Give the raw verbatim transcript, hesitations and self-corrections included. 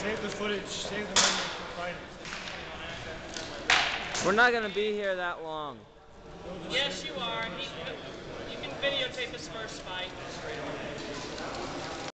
Save the footage. Save the memory for fighting. We're not going to be here that long. Yes, you are. He, you can videotape his first fight.